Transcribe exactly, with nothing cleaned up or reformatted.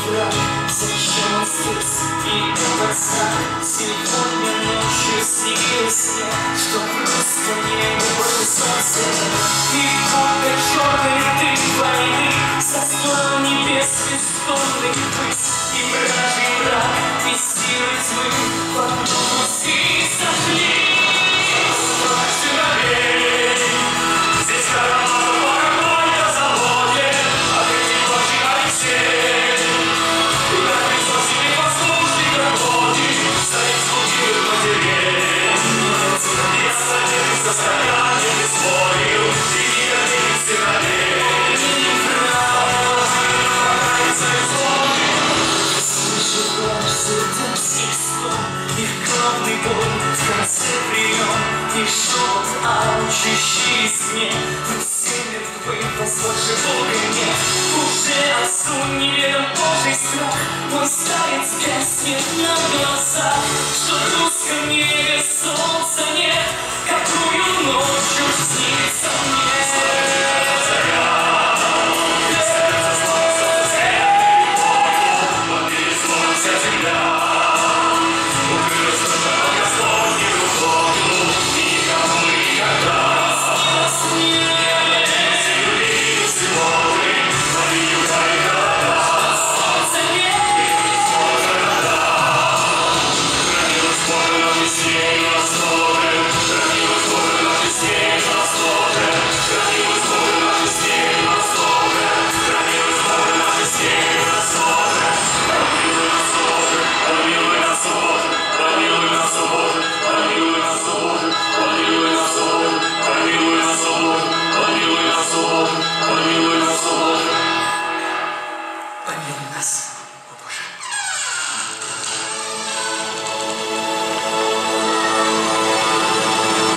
враг, зачем он здесь? И этот страх сегодня ночью снилось мне, что в русском небе было солнце. И будто черный дым войны заслал небес бессонных пысь, и вражий мрак и силы тьмы в одну пуски сожгли. Здесь караван по какой на заводе, а эти ночи Алексей. И на присутствии послушный дороги стоит звуки матерей. Я садился с конями, не спорил, и никогда не стирали. Понравится и звони. Слышу каждый детский стон, их кровный бой в конце прием, их шепот, алчущий сне. Мы все мертвы, Господь живой мне. Уже отцу неведом Божий страх, мой старец гаснет на глазах, что в русском мире